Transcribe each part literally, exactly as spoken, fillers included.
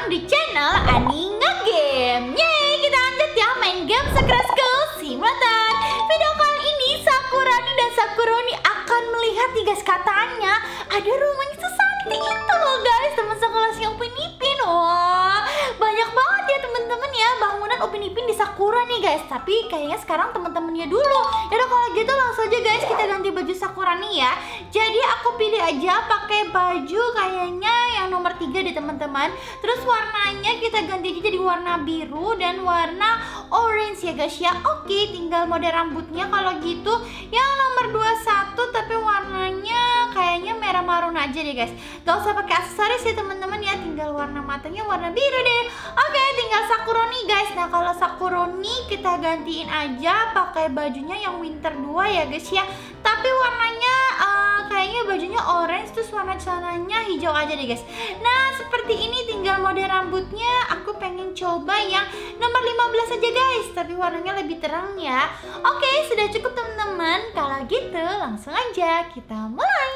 datang di channel Ani Ngegame. Yeay, kita lanjut ya main game Sakura School Simulator. Video kali ini Sakurani dan Sakuroni akan melihat nih guys, katanya ada rumahnya sesanti itu loh guys, teman sekelasnya Upin Ipin. Wah, banyak banget ya teman-teman ya bangunan Upin Ipin di Sakura nih guys. Tapi kayaknya sekarang teman-temannya dulu. Yaudah kalau gitu langsung aja guys kita ganti baju Sakurani ya. Jadi aku pilih aja pakai baju kayaknya yang nomor tiga deh teman-teman. Terus warnanya kita ganti aja jadi warna biru dan warna orange ya guys ya. Oke, tinggal mode rambutnya kalau gitu yang nomor dua puluh satu tapi warnanya kayaknya merah marun aja deh guys. Gak usah pakai aksesoris ya teman-teman ya, tinggal warna matanya warna biru deh. Oke, tinggal Sakuroni guys. Nah kalau Sakuroni kita gantiin aja pakai bajunya yang winter dua ya guys ya. Tapi warnanya uh, kayaknya bajunya orange, terus warna celananya hijau aja deh guys. Nah seperti ini tinggal mode rambutnya. Aku pengen coba yang nomor lima belas aja guys, tapi warnanya lebih terang ya. Oke, sudah cukup teman-teman. Kalau gitu langsung aja kita mulai.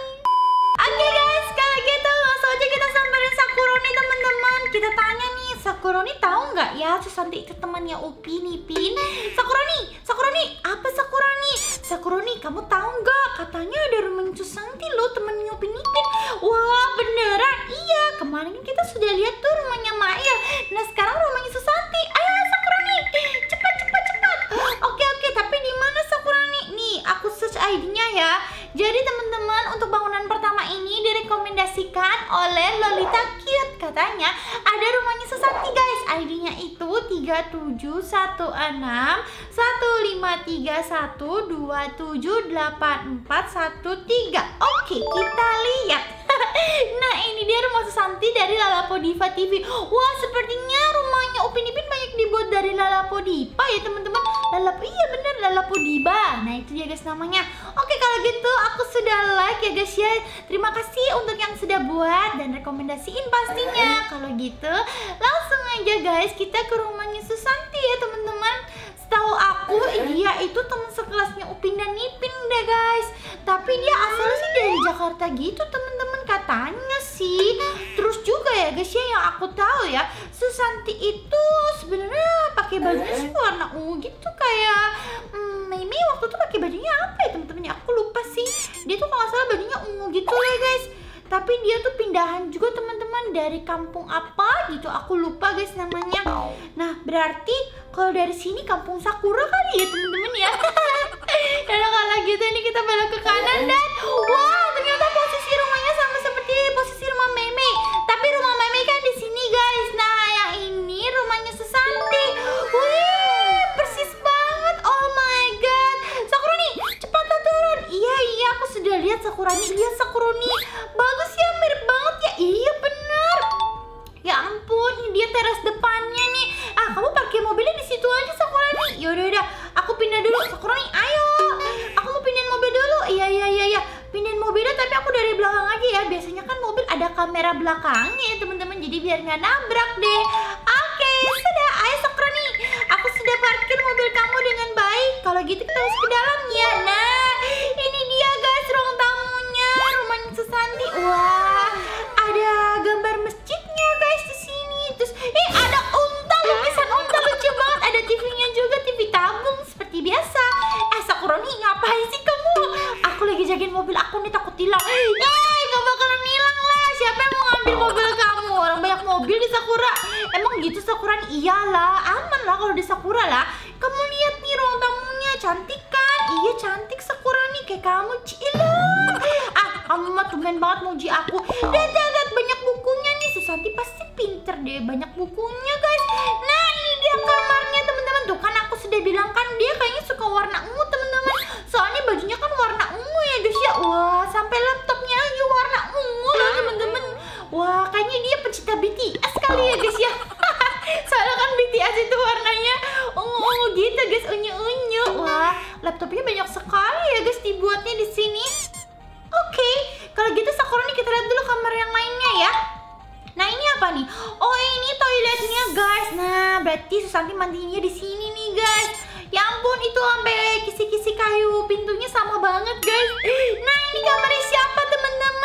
Oke guys, kalau gitu langsung aja kita samperin Sakuroni teman-teman. Kita tanya nih, Sakuroni tahu nggak ya Susanti itu temannya Upin Ipin? Sakuroni, Sakuroni, apa Sakuroni? Sakuroni, kamu tahu nggak? Katanya ada rumahnya Susanti loh, temannya Upin Ipin. Wah beneran? Iya, kemarin kita sudah lihat tuh rumahnya Maya. Nah sekarang rumahnya Susanti. Ayo Sakuroni, cepat cepat cepat. Oke oke, tapi di mana Sakuroni? Nih, aku search I D-nya ya. Jadi teman-teman, untuk bangunan pertama ini direkomendasikan oleh Lolita Cute. Katanya ada rumahnya Susanti guys. I D-nya itu tiga tujuh satu enam satu lima tiga satu dua tujuh delapan empat satu tiga. Oke, kita lihat. Nah ini dia rumah Susanti dari Lalapodiva T V. Wah sepertinya rumahnya Upin Ipin banyak dibuat dari Lalapodiva ya teman-teman. Lalap, iya bener Lalapodiva. Nah itu ya guys namanya. Oke kalau gitu aku sudah like ya guys ya. Terima kasih untuk yang sudah buat dan rekomendasiin pastinya. Kalau gitu langsung aja guys kita ke rumahnya Susanti ya teman-teman. Setahu aku dia itu teman sekelasnya Upin dan Ipin deh guys. Tapi dia asalnya sih dari Jakarta gitu teman-teman katanya sih. Terus juga ya guys ya yang aku tahu ya, Susanti itu sebenarnya pakai bajunya sih warna ungu gitu kayak hmm, Mei Mei waktu itu pakai bajunya apa ya teman-teman ya? Aku lupa sih. Dia tuh kalau nggak salah bajunya ungu gitu ya guys. Tapi dia tuh pindahan juga teman-teman dari kampung apa gitu, aku lupa guys namanya. Nah berarti kalau dari sini kampung Sakura kali ya teman-teman ya. Dan kalau gitu ini kita belok ke kanan dan wow ternyata posisi rumahnya sama seperti posisi rumah Meme. Tapi rumah Meme kan di sini guys. Nah yang ini rumahnya Susanti. Wih persis banget. Oh my god. Sakurani cepat turun. Iya iya aku sudah lihat Sakurani. Lihat Sakurani. Bagus ya, mirip banget ya. Iya bener. Ya ampun, ini dia teras depannya nih. Ah, kamu parkir mobilnya di situ aja Sakurani. Yaudah udah, aku pindah dulu. Sakurani, ayo. Aku mau pindahin mobil dulu. Iya iya iya iya. Pindahin mobilnya tapi aku dari belakang aja ya. Biasanya kan mobil ada kamera belakangnya ya teman-teman. Jadi biar nggak nabrak deh. Oke, sudah. Ayo Sakurani. Aku sudah parkir mobil kamu dengan baik. Kalau gitu kita masuk ke dalam ya. Nah, ini dia guys ruang tamunya rumahnya Susanti. Wah, ada gambar masjidnya guys di sini. Terus, eh ada unta, lukisan unta lucu banget. Ada T V-nya juga, T V tabung seperti biasa. Eh Sakuroni ngapain sih kamu? Aku lagi jagain mobil aku nih takut hilang. Yeay, gak bakalan hilang lah. Siapa yang mau ngambil mobil kamu? Orang banyak mobil di Sakura. Emang gitu Sakurani? Iyalah, aman lah kalau di Sakura lah. Kamu lihat nih ruang tamunya, cantik kan? Iya cantik Sakurani kayak kamu Cila. Ah, kamu mah tumben banget muji aku. Dan lihat banyak bukunya nih. Susanti pasti pinter deh, banyak bukunya guys. Nah ini dia kamarnya teman-teman. Tuh kan aku sudah bilang kan dia kayaknya suka warna ungu teman-teman. Soalnya bajunya kan warna ungu ya guys ya. Wah sampai laptopnya aja warna ungu loh teman-teman. Wah kayaknya dia pecinta B T S kali ya guys ya. Soalnya kan B T S itu warnanya ungu-ungu gitu guys, unyu-unyu. Wah laptopnya banyak sekali ya guys dibuatnya di sini. Oke, kalau gitu Sakurani kita lihat dulu kamar yang lainnya ya. Nah ini apa nih? Oh ini toiletnya guys. Nah berarti Susanti mandinya di sini nih guys. Ya ampun itu sampai kisi-kisi kayu pintunya sama banget guys. Nah ini kamarnya siapa teman-teman? Ini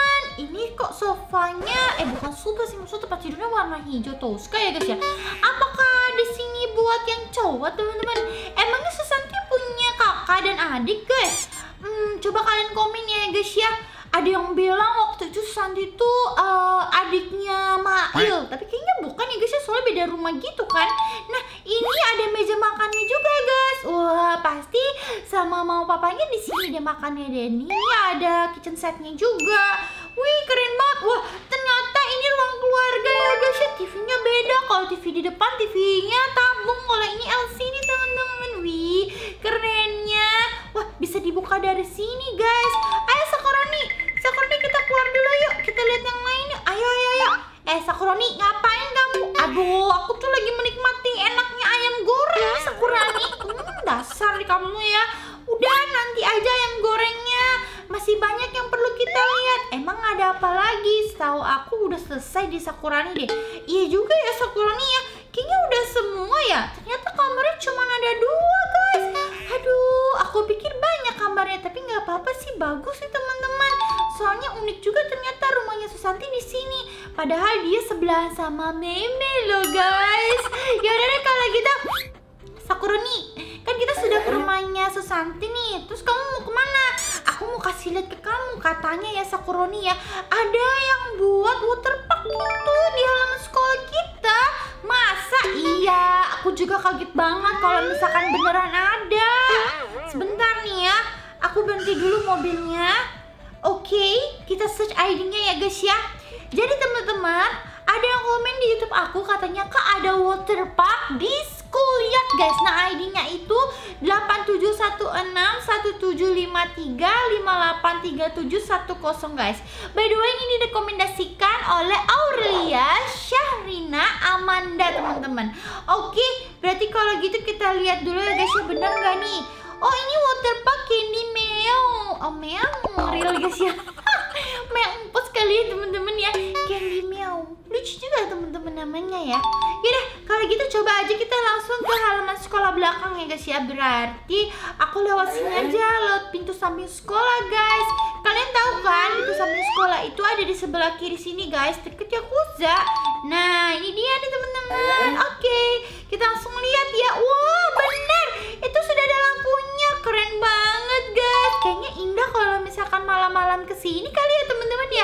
ini kok sofanya, eh bukan sofa sih, maksudnya tempat tidurnya warna hijau Tosca ya guys ya. Apakah di sini buat yang cowok teman-teman? Emangnya Susanti punya kakak dan adik guys? Hmm, coba kalian komen ya guys ya. Ada yang bilang waktu itu Susanti itu uh, adiknya Mail, tapi kayaknya bukan ya guys ya, soalnya beda rumah gitu kan. Nah ini ada meja makannya juga guys. Wah pasti sama mama papanya di sini dia makannya. Dan ini ada kitchen setnya juga. Wih keren banget. Wah ternyata ini ruang keluarga ya guys ya. T V-nya beda. Kalau T V di depan T V-nya tabung, kalau ini L C D teman-teman. Wih kerennya. Wah bisa dibuka dari sini guys. Ayo Sakuroni, Sakuroni kita keluar dulu yuk. Kita lihat yang lain yuk. Ayo ayo ayo. Eh Sakuroni ngapain kamu? Aduh aku tuh lagi menikmati enaknya ayam goreng Sakuroni. Hmm, dasar di kamu ya. Udah nanti aja ayam gorengnya. Masih banyak yang perlu kita lihat. Emang ada apa lagi? Setahu aku udah selesai di Sakurani deh. Iya juga ya Sakurani ya. Kayaknya udah semua ya. Ternyata kamarnya cuma ada dua guys. Aduh, aku pikir banyak kamarnya, tapi nggak apa-apa sih, bagus sih teman-teman. Soalnya unik juga ternyata rumahnya Susanti di sini. Padahal dia sebelahan sama Meme loh guys. Yaudah deh kalau gitu, Sakuroni, kan kita sudah ke rumahnya Susanti nih. Terus kamu mau kemana? Aku mau kasih lihat ke kamu. Katanya ya Sakuroni ya, ada yang buat waterpark gitu di halaman sekolah kita. Masa iya? Aku juga kaget banget kalau misalkan beneran ada. Sebentar nih ya, aku berhenti dulu mobilnya. Oke, kita search I D-nya ya guys ya. Jadi teman-teman, ada yang komen di YouTube aku katanya Kak ada waterpark di school. Lihat guys, nah I D-nya itu delapan tujuh satu enam satu tujuh lima tiga lima delapan tiga tujuh satu nol guys. By the way ini direkomendasikan oleh Aurelia Syahrina Amanda teman-teman. Oke, berarti kalau gitu kita lihat dulu ya guys ya, bener gak nih? Oh ini waterpark Candy Meow. Oh meow, real guys ya. Meow empos kali ya teman-teman ya. Candy Meow, lucu juga teman-teman namanya ya. Yaudah kalau gitu coba aja kita langsung ke halaman sekolah belakang ya guys ya. Berarti aku lewat sini aja, lewat pintu samping sekolah guys. Kalian tahu kan pintu samping sekolah itu ada di sebelah kiri sini guys, deket Yakuza. Nah ini dia nih teman-teman. Oke, kita langsung lihat ya. Wah bener, itu sudah ada lampunya, keren banget guys. Kayaknya indah kalau misalkan malam-malam kesini kali ya teman-teman ya.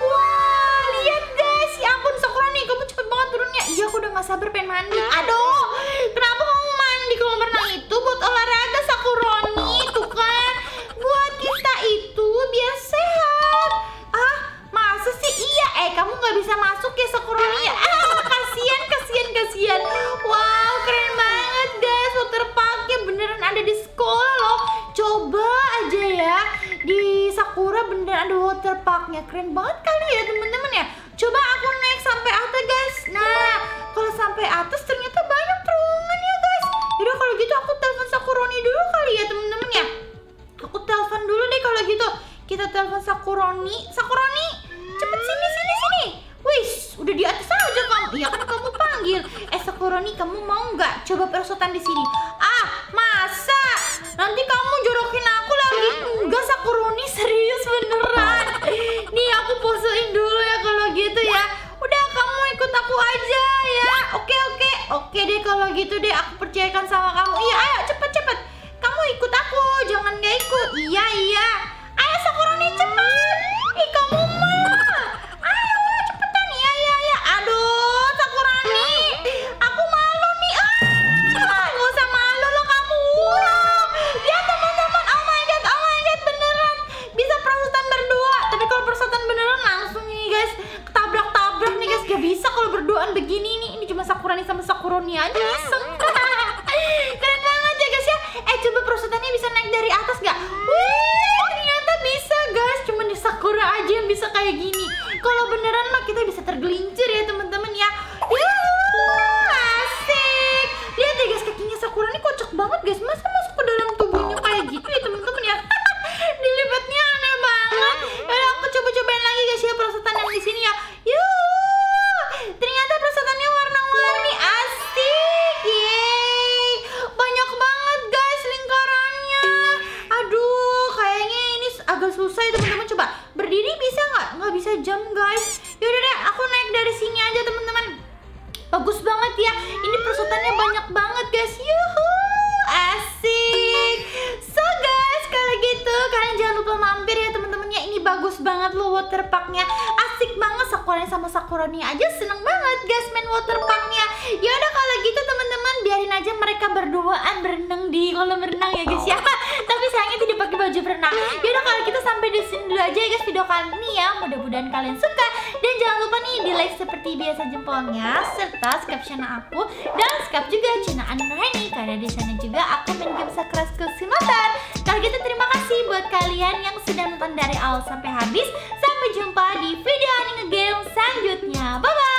Wah lihat guys, ya ampun Sakurani kamu cepet banget turunnya. Iya aku udah gak sabar pengen mandi. Aduh, kenapa kamu mandi kolam renang itu buat olahraga Sakuroni? Tuh kan, buat kita itu biar sehat. Ah masa sih? Iya eh kamu gak bisa masuk ya Sakuroni ya. Ah kasian kasian kasian. Wow keren banget guys, waterparknya beneran ada di sekolah loh. Coba aja ya, di Sakura beneran ada waterparknya. Keren banget kali ya teman-teman ya. Coba aku naik sampai atas guys. Nah kalau sampai atas ternyata banyak terowongan ya guys. Yaudah kalau gitu aku telepon Sakuroni dulu kali ya teman-teman ya. Aku telepon dulu deh kalau gitu. Kita telepon Sakuroni. Sakuroni cepet sini sini sini. Wis udah di atas aja kamu. Iya kan kamu panggil. Eh Sakuroni kamu mau nggak coba perosotan di sini? Ah masa? Nanti kamu jorokin aku lagi. Enggak Sakuroni, serius beneran. Nih aku posein dulu ya kalau gitu ya. Udah kamu ikut aku aja ya. Oke oke. Oke deh kalau gitu deh, aku percayakan sama kamu. Iya ayo cepet cepet. Kamu ikut aku, jangan gak ikut. Iya iya. Ayo Sakuroni cepet. Ih kamu mah. Ayo cepetan. Iya iya iya. Aduh Sakuroni, aku malu nih. Ah gak usah malu loh kamu. Ya teman-teman, oh my god, oh my god, beneran bisa perosotan berdua. Tapi kalau perosotan beneran langsung nih guys, ketabrak-tabrak nih guys. Gak bisa kalau berduaan begini nih. Ini cuma Sakurani sama Sakuroni aja iseng. Keren banget ya guys ya. Eh coba perosotannya bisa naik dari atas gak? Wih ternyata bisa guys. Cuma di Sakura aja yang bisa kayak gini. Kalau beneran mah kita bisa tergelincir ya teman-teman ya. Yuhuu, asik. Lihat ya guys, kakinya Sakura ini kocak banget guys. Masa masuk ke dalam tubuhnya kayak gitu ya teman-teman ya. Dilipatnya aneh banget. Yaudah aku coba-cobain lagi guys ya perosotan yang di sini ya. Yuhuu, ternyata perosotannya warna-warni, asik. Yeay. bagus banget ya. Ini perosotannya banyak banget guys. Yuhu, asik. So guys, kalau gitu kalian jangan lupa mampir ya teman-temannya. Ini bagus banget loh waterparknya. Asik banget, Sakura sama Sakuroni aja seneng banget guys main waterparknya. Ya udah kalau gitu teman-teman, biarin aja mereka berduaan berenang di kolam renang ya guys ya. Tapi sayangnya tidak pakai baju berenang. Ya udah kalau gitu sampai di sini dulu aja ya guys video kali ini ya. Mudah-mudahan kalian suka dan jangan lupa nih di like seperti biasa jempolnya, serta subscribe channel aku dan subscribe juga channel Anu Nurhani karena di sana juga aku main game Sakura School Simulator. Kalau gitu terima kasih buat kalian yang sudah nonton dari awal sampai habis. Sampai jumpa di video anime game selanjutnya. Bye bye.